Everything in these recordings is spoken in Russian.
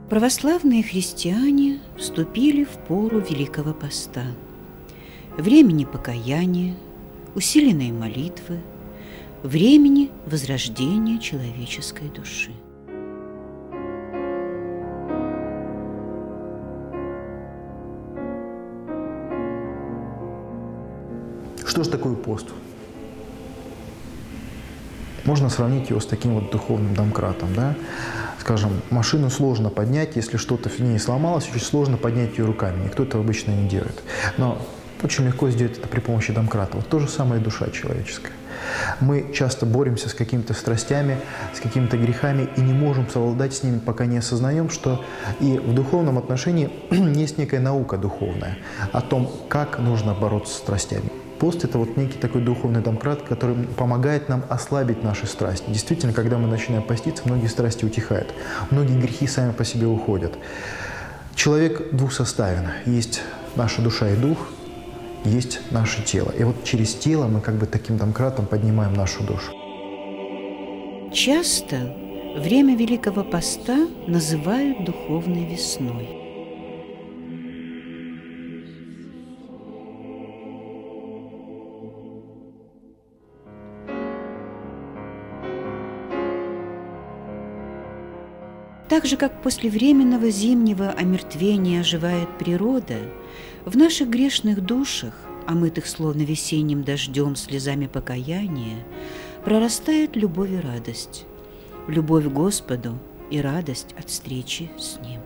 Православные христиане вступили в пору Великого Поста, времени покаяния, усиленной молитвы, времени возрождения человеческой души. Что же такое пост? Можно сравнить его с таким вот духовным домкратом, да? Скажем, машину сложно поднять, если что-то в ней сломалось, очень сложно поднять ее руками. Никто это обычно не делает. Но очень легко сделать это при помощи домкрата. Вот то же самое и душа человеческая. Мы часто боремся с какими-то страстями, с какими-то грехами и не можем совладать с ними, пока не осознаем, что и в духовном отношении есть некая наука духовная о том, как нужно бороться с страстями. Пост – это вот некий такой духовный домкрат, который помогает нам ослабить наши страсти. Действительно, когда мы начинаем поститься, многие страсти утихают, многие грехи сами по себе уходят. Человек двухсоставен. Есть наша душа и дух, есть наше тело. И вот через тело мы как бы таким домкратом поднимаем нашу душу. Часто время Великого Поста называют духовной весной. Так же, как после временного зимнего омертвения оживает природа, в наших грешных душах, омытых словно весенним дождем слезами покаяния, прорастает любовь и радость, любовь к Господу и радость от встречи с Ним.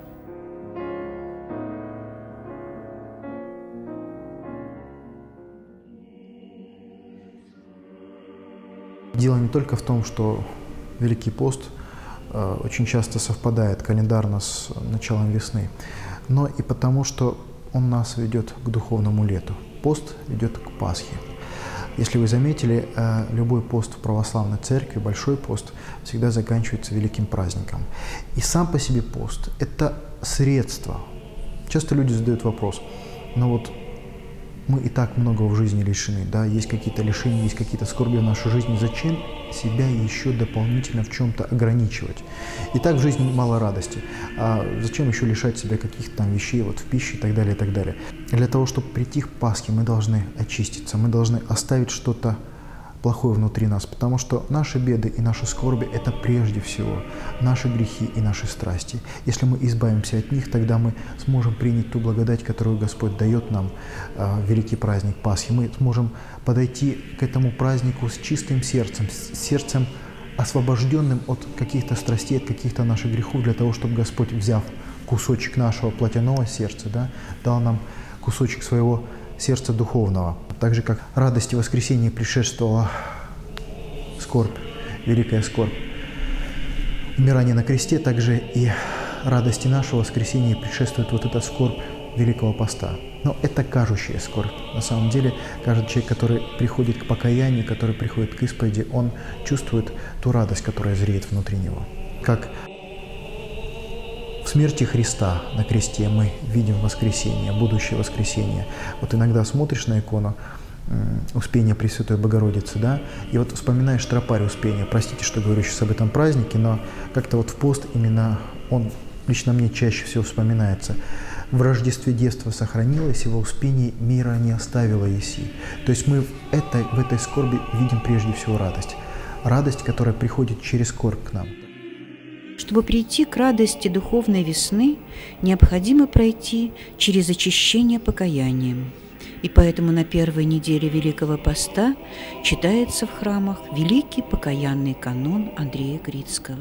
Дело не только в том, что Великий пост очень часто совпадает календарно с началом весны, но и потому, что он нас ведет к духовному лету. Пост ведет к Пасхе. Если вы заметили, любой пост в православной церкви, большой пост, всегда заканчивается великим праздником. И сам по себе пост – это средство. Часто люди задают вопрос, но вот мы и так многого в жизни лишены, да, есть какие-то лишения, есть какие-то скорби в нашей жизни. Зачем себя еще дополнительно в чем-то ограничивать? И так в жизни мало радости. А зачем еще лишать себя каких-то там вещей, вот в пище и так далее, и так далее? Для того, чтобы прийти к Пасхе, мы должны очиститься, мы должны оставить что-то плохое внутри нас, потому что наши беды и наши скорби – это прежде всего наши грехи и наши страсти. Если мы избавимся от них, тогда мы сможем принять ту благодать, которую Господь дает нам в великий праздник Пасхи. Мы сможем подойти к этому празднику с чистым сердцем, с сердцем освобожденным от каких-то страстей, от каких-то наших грехов, для того, чтобы Господь, взяв кусочек нашего плотяного сердца, да, дал нам кусочек своего сердца духовного. Так же, как радости воскресения предшествовала скорбь, великая скорбь, умирание на кресте, также и радости нашего воскресения предшествует вот эта скорбь Великого Поста. Но это кажущая скорбь. На самом деле, каждый человек, который приходит к покаянию, который приходит к исповеди, он чувствует ту радость, которая зреет внутри него. Как в смерти Христа на кресте мы видим воскресение, будущее воскресение. Вот иногда смотришь на икону Успения Пресвятой Богородицы, да, и вот вспоминаешь тропарь Успения. Простите, что говорю сейчас об этом празднике, но как-то вот в пост именно он лично мне чаще всего вспоминается. В Рождестве девство сохранилось, и во Успении мира не оставила еси. То есть мы в этой скорби видим прежде всего радость. Радость, которая приходит через скорбь к нам. Чтобы прийти к радости духовной весны, необходимо пройти через очищение покаянием. И поэтому на первой неделе Великого Поста читается в храмах великий покаянный канон Андрея Крицкого.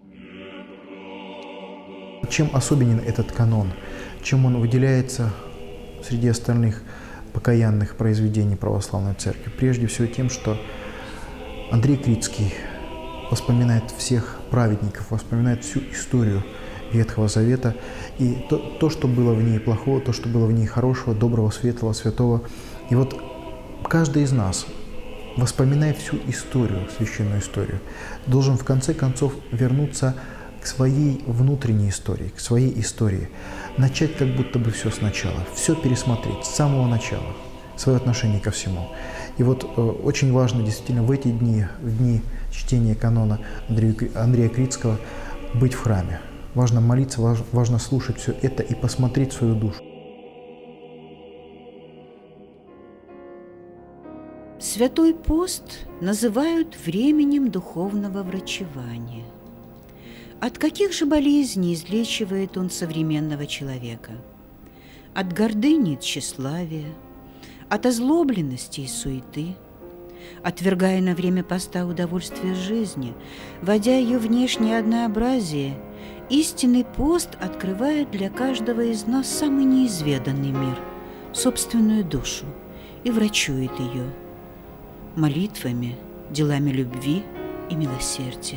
Чем особенен этот канон? Чем он выделяется среди остальных покаянных произведений православной церкви? Прежде всего тем, что Андрей Крицкий вспоминает всех праведников, вспоминает всю историю Ветхого Завета, и то, что было в ней плохого, то, что было в ней хорошего, доброго, светлого, святого. И вот каждый из нас, вспоминая всю историю, священную историю, должен в конце концов вернуться к своей внутренней истории, к своей истории, начать как будто бы все сначала, все пересмотреть с самого начала, свое отношение ко всему. И вот очень важно действительно в эти дни, в дни чтения канона Андрея Крицкого, быть в храме. важно молиться, важно слушать все это и посмотреть в свою душу. Святой пост называют временем духовного врачевания. От каких же болезней излечивает он современного человека? От гордыни и тщеславия, от озлобленности и суеты, отвергая на время поста удовольствие жизни, вводя ее внешнее однообразие, истинный пост открывает для каждого из нас самый неизведанный мир, собственную душу, и врачует ее молитвами, делами любви и милосердия.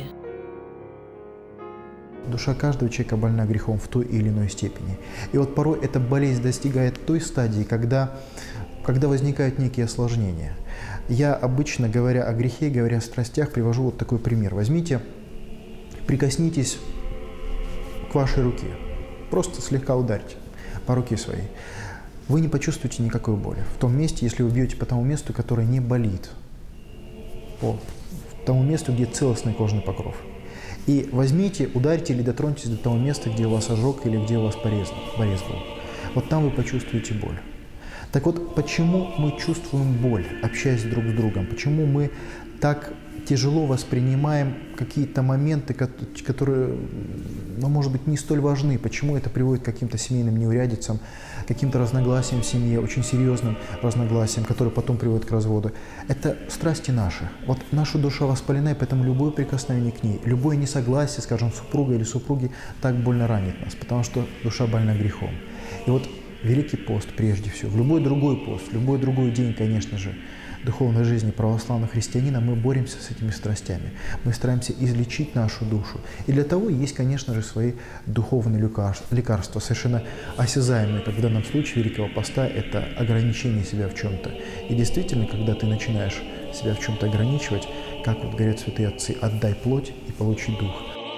Душа каждого человека больна грехом в той или иной степени. И вот порой эта болезнь достигает той стадии, когда возникают некие осложнения. Я обычно, говоря о грехе, говоря о страстях, привожу вот такой пример. Возьмите, прикоснитесь к вашей руке, просто слегка ударьте по руке своей. Вы не почувствуете никакой боли. В том месте, если вы бьете по тому месту, которое не болит, по тому месту, где целостный кожный покров. И возьмите, ударьте или дотроньтесь до того места, где у вас ожог или где у вас порез был. Вот там вы почувствуете боль. Так вот, почему мы чувствуем боль, общаясь друг с другом? Почему мы так тяжело воспринимаем какие-то моменты, которые, может быть, не столь важны? Почему это приводит к каким-то семейным неурядицам, каким-то разногласиям в семье, очень серьезным разногласиям, которые потом приводят к разводу? Это страсти наши. Вот наша душа воспалена, и поэтому любое прикосновение к ней, любое несогласие, скажем, супруга или супруги, так больно ранит нас, потому что душа больна грехом. И вот Великий пост прежде всего, в любой другой пост, в любой другой день, конечно же, духовной жизни православного христианина мы боремся с этими страстями. Мы стараемся излечить нашу душу. И для того есть, конечно же, свои духовные лекарства, совершенно осязаемые, как в данном случае Великого поста, это ограничение себя в чем-то. И действительно, когда ты начинаешь себя в чем-то ограничивать, как вот говорят святые отцы, отдай плоть и получи дух.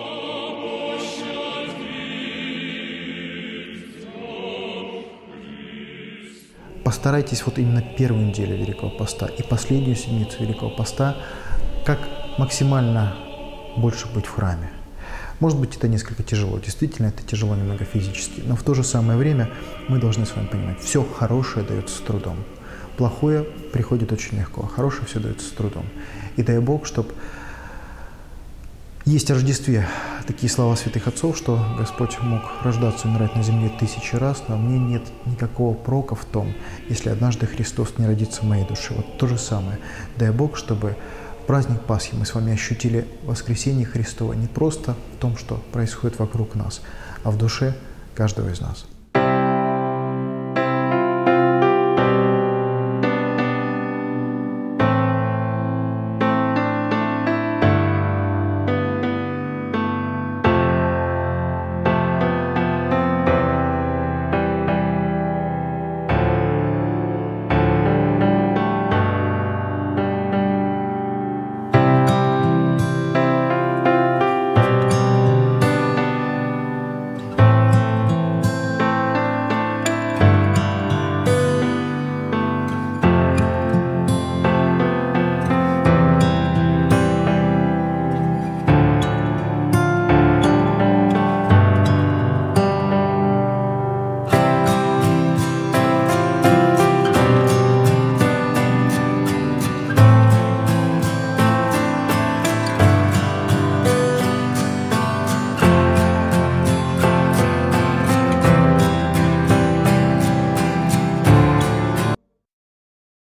Постарайтесь вот именно первую неделю Великого поста и последнюю седмицу Великого поста как максимально больше быть в храме. Может быть, это несколько тяжело, действительно, это тяжело немного физически, но в то же самое время мы должны с вами понимать, все хорошее дается с трудом, плохое приходит очень легко, а хорошее все дается с трудом. И дай Бог, чтобы есть о Рождестве такие слова святых отцов, что Господь мог рождаться и умирать на земле 1000 раз, но мне нет никакого прока в том, если однажды Христос не родится в моей душе. Вот то же самое. Дай Бог, чтобы в праздник Пасхи мы с вами ощутили воскресение Христова не просто в том, что происходит вокруг нас, а в душе каждого из нас.